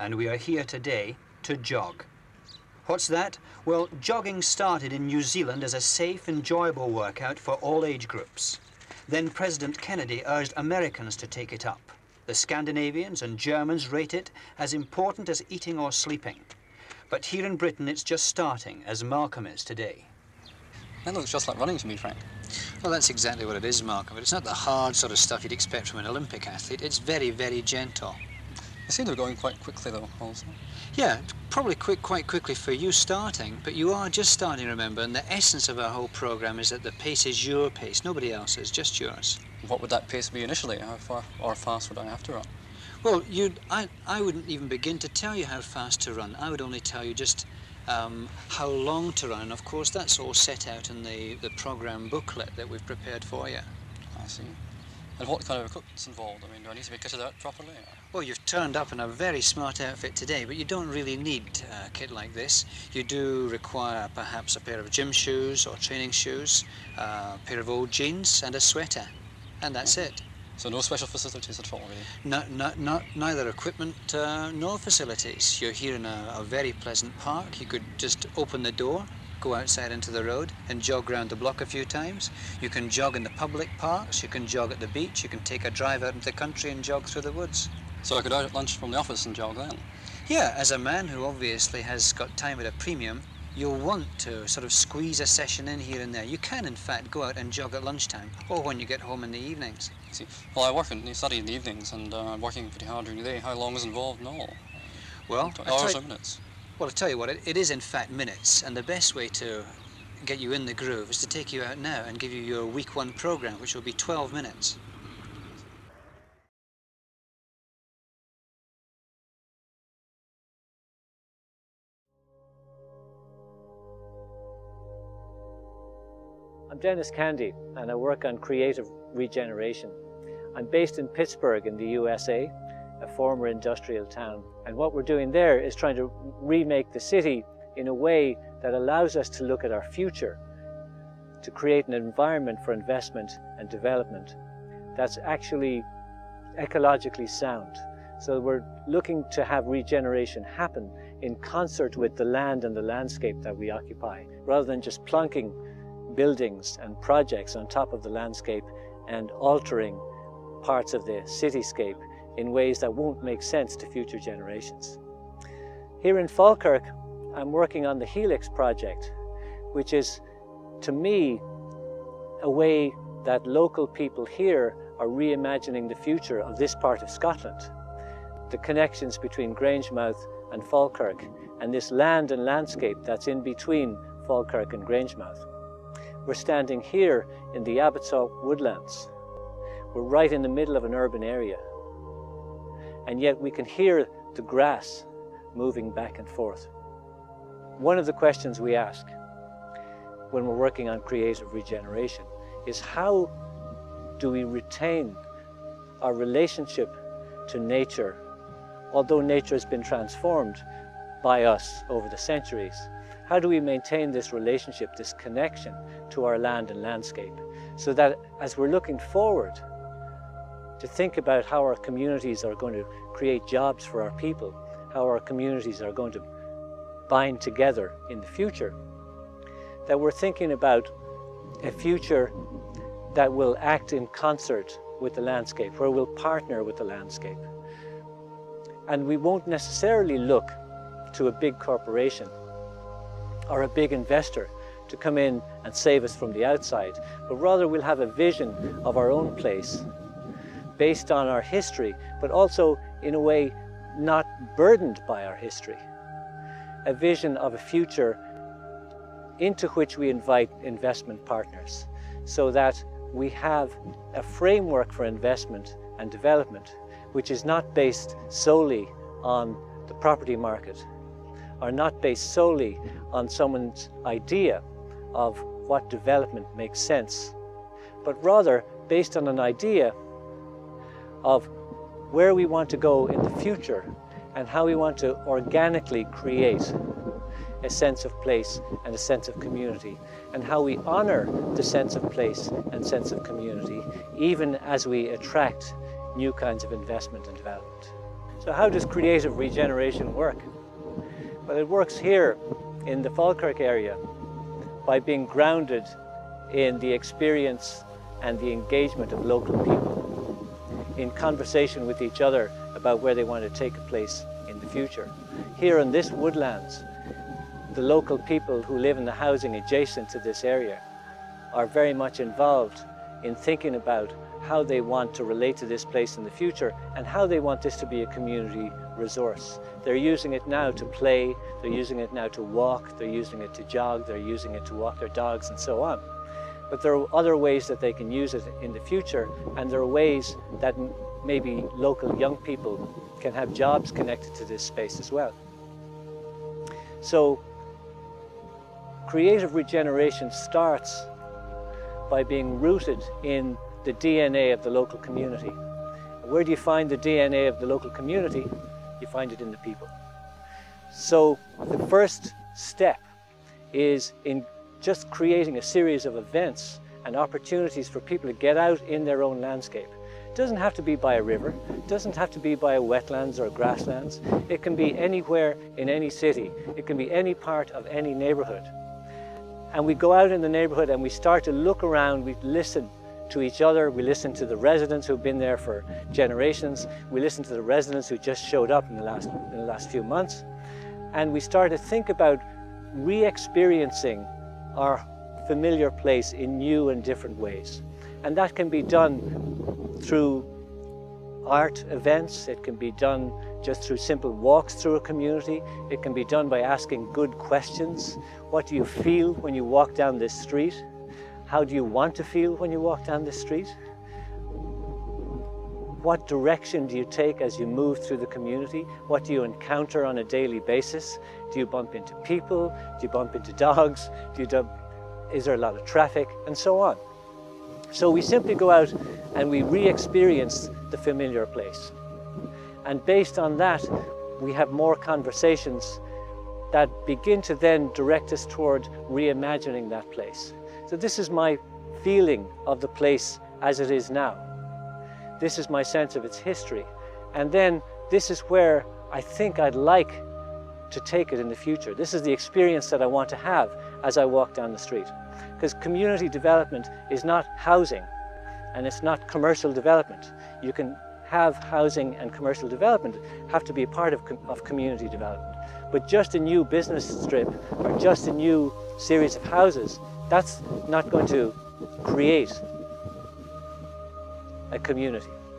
and we are here today to jog. What's that? Well, jogging started in New Zealand as a safe, enjoyable workout for all age groups. Then President Kennedy urged Americans to take it up. The Scandinavians and Germans rate it as important as eating or sleeping. But here in Britain, it's just starting, as Malcolm is today. That looks just like running to me, Frank. Well, that's exactly what it is, Malcolm. But it's not the hard sort of stuff you'd expect from an Olympic athlete. It's very, very gentle. You seem to be going quite quickly, though, also. Yeah, probably quite quickly for you starting, but you are just starting, remember, and the essence of our whole programme is that the pace is your pace, nobody else's, just yours. What would that pace be initially? How far or fast would I have to run? Well, I wouldn't even begin to tell you how fast to run. I would only tell you just how long to run. Of course, that's all set out in the programme booklet that we've prepared for you. I see. And what kind of equipment's involved? I mean, do I need to be kitted out properly? Or? Well, you've turned up in a very smart outfit today, but you don't really need a kit like this. You do require perhaps a pair of gym shoes or training shoes, a pair of old jeans and a sweater, and that's it. So no special facilities at all, really? Neither equipment nor facilities. You're here in a very pleasant park. You could just open the door, go outside into the road and jog around the block a few times. You can jog in the public parks, you can jog at the beach, you can take a drive out into the country and jog through the woods. So I could out at lunch from the office and jog then? Yeah, as a man who obviously has got time at a premium, you'll want to sort of squeeze a session in here and there. You can, in fact, go out and jog at lunchtime or when you get home in the evenings. See, well, I study in the evenings and I'm working pretty hard during the day. How long is involved in all? Well, hours or minutes? Well, I'll tell you what, it is in fact minutes, and the best way to get you in the groove is to take you out now and give you your week 1 programme, which will be 12 minutes. I'm Dennis Candy, and I work on creative regeneration. I'm based in Pittsburgh in the USA, a former industrial town. And what we're doing there is trying to remake the city in a way that allows us to look at our future, to create an environment for investment and development that's actually ecologically sound. So we're looking to have regeneration happen in concert with the land and the landscape that we occupy, rather than just plonking buildings and projects on top of the landscape and altering parts of the cityscape in ways that won't make sense to future generations. Here in Falkirk, I'm working on the Helix project, which is, to me, a way that local people here are reimagining the future of this part of Scotland. The connections between Grangemouth and Falkirk, and this land and landscape that's in between Falkirk and Grangemouth. We're standing here in the Abbotsaw woodlands. We're right in the middle of an urban area. And yet we can hear the grass moving back and forth. One of the questions we ask when we're working on creative regeneration is, how do we retain our relationship to nature, although nature has been transformed by us over the centuries? How do we maintain this relationship, this connection to our land and landscape, so that as we're looking forward to think about how our communities are going to create jobs for our people, how our communities are going to bind together in the future, that we're thinking about a future that will act in concert with the landscape, where we'll partner with the landscape. And we won't necessarily look to a big corporation or a big investor to come in and save us from the outside, but rather we'll have a vision of our own place based on our history, but also in a way not burdened by our history. A vision of a future into which we invite investment partners, so that we have a framework for investment and development which is not based solely on the property market, or not based solely on someone's idea of what development makes sense, but rather based on an idea of where we want to go in the future and how we want to organically create a sense of place and a sense of community, and how we honor the sense of place and sense of community even as we attract new kinds of investment and development. So how does creative regeneration work? Well, it works here in the Falkirk area by being grounded in the experience and the engagement of local people, in conversation with each other about where they want to take a place in the future. Here in this woodlands, the local people who live in the housing adjacent to this area are very much involved in thinking about how they want to relate to this place in the future and how they want this to be a community resource. They're using it now to play, they're using it now to walk, they're using it to jog, they're using it to walk their dogs and so on. But there are other ways that they can use it in the future, and there are ways that maybe local young people can have jobs connected to this space as well. So creative regeneration starts by being rooted in the DNA of the local community. Where do you find the DNA of the local community? You find it in the people. So the first step is in just creating a series of events and opportunities for people to get out in their own landscape. It doesn't have to be by a river, it doesn't have to be by wetlands or grasslands. It can be anywhere in any city. It can be any part of any neighborhood. And we go out in the neighborhood and we start to look around, we listen to each other, we listen to the residents who've been there for generations, we listen to the residents who just showed up in the last few months, and we start to think about re-experiencing our familiar place in new and different ways. And that can be done through art events, it can be done just through simple walks through a community, it can be done by asking good questions. What do you feel when you walk down this street? How do you want to feel when you walk down this street? What direction do you take as you move through the community? What do you encounter on a daily basis? Do you bump into people? Do you bump into dogs? Is there a lot of traffic? And so on. So we simply go out and we re-experience the familiar place. And based on that, we have more conversations that begin to then direct us toward reimagining that place. So this is my feeling of the place as it is now. This is my sense of its history. And then this is where I think I'd like to take it in the future. This is the experience that I want to have as I walk down the street. Because community development is not housing and it's not commercial development. You can have housing and commercial development have to be a part of community development. But just a new business strip or just a new series of houses, that's not going to create a community.